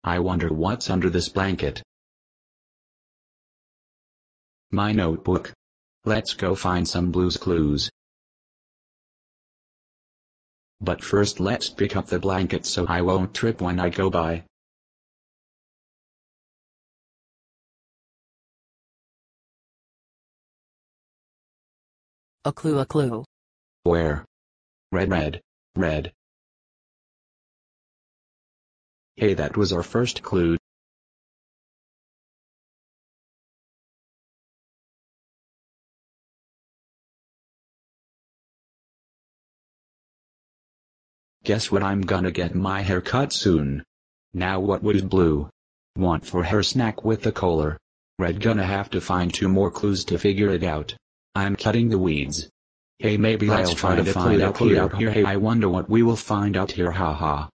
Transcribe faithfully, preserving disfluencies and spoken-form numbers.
I wonder what's under this blanket. My notebook. Let's go find some Blue's Clues. But first let's pick up the blanket so I won't trip when I go by. A clue, a clue. Where? Red, red, red. Hey, that was our first clue. Guess what, I'm gonna get my hair cut soon. Now what would Blue want for her snack with the collar? Red gonna have to find two more clues to figure it out. I'm cutting the weeds. Hey, maybe let's I'll try to find a clue out here. Hey, I wonder what we will find out here, haha.